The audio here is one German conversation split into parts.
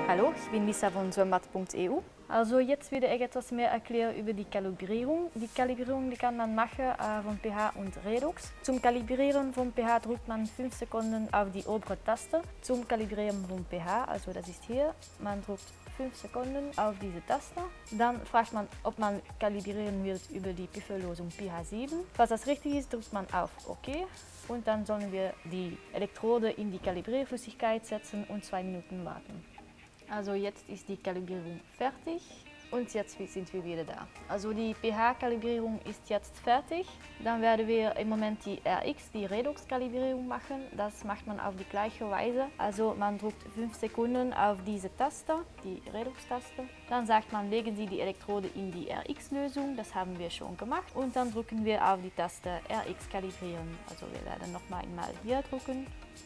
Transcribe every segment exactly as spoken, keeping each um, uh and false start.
Hallo, ich bin Lisa von Zwembad punkt e u. Also jetzt werde ich etwas mehr erklären über die Kalibrierung. Die Kalibrierung die kann man machen äh, von pH und Redox. Zum Kalibrieren von pH drückt man fünf Sekunden auf die obere Taste. Zum Kalibrieren von pH, also das ist hier, man drückt fünf Sekunden auf diese Taste. Dann fragt man, ob man kalibrieren wird über die Pufferlösung pH sieben. Falls das richtig ist, drückt man auf OK. Und dann sollen wir die Elektrode in die Kalibrierflüssigkeit setzen und zwei Minuten warten. Also jetzt ist die Kalibrierung fertig und jetzt sind wir wieder da. Also die pH-Kalibrierung ist jetzt fertig. Dann werden wir im Moment die R X, die Redox-Kalibrierung machen. Das macht man auf die gleiche Weise. Also man drückt fünf Sekunden auf diese Taste, die Redox-Taste. Dann sagt man, legen Sie die Elektrode in die R X-Lösung. Das haben wir schon gemacht. Und dann drücken wir auf die Taste R X kalibrieren. Also wir werden noch mal einmal hier drücken.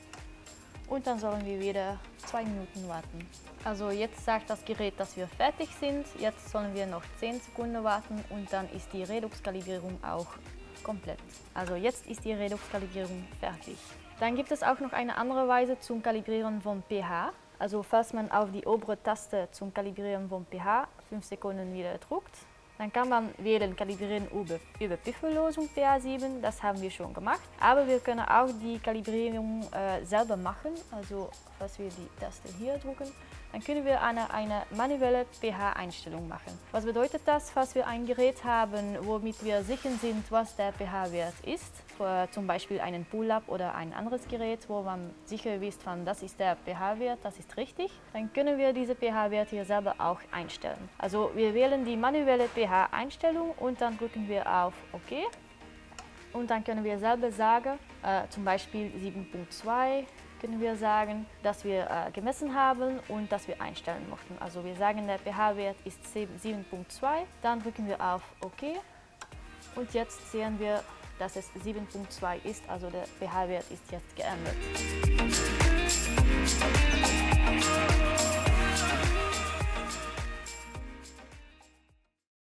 Und dann sollen wir wieder zwei Minuten warten. Also jetzt sagt das Gerät, dass wir fertig sind. Jetzt sollen wir noch zehn Sekunden warten und dann ist die Redox-Kalibrierung auch komplett. Also jetzt ist die Redox-Kalibrierung fertig. Dann gibt es auch noch eine andere Weise zum Kalibrieren von pH. Also falls man auf die obere Taste zum Kalibrieren von pH fünf Sekunden wieder drückt, dann kann man wählen Kalibrieren über, über Pufferlösung pH sieben, das haben wir schon gemacht. Aber wir können auch die Kalibrierung äh, selber machen. Also falls wir die Taste hier drücken, dann können wir eine, eine manuelle pH-Einstellung machen. Was bedeutet das? Falls wir ein Gerät haben, womit wir sicher sind, was der pH-Wert ist, für zum Beispiel einen Pull-Up oder ein anderes Gerät, wo man sicher wisst, das ist der pH-Wert, das ist richtig, dann können wir diese pH-Wert hier selber auch einstellen. Also wir wählen die manuelle pH-Einstellung und dann drücken wir auf OK. Und dann können wir selber sagen, äh, zum Beispiel sieben Punkt zwei, können wir sagen, dass wir äh, gemessen haben und dass wir einstellen möchten. Also wir sagen, der pH-Wert ist sieben Punkt zwei, dann drücken wir auf OK und jetzt sehen wir, dass es sieben Punkt zwei ist, also der pH-Wert ist jetzt geändert.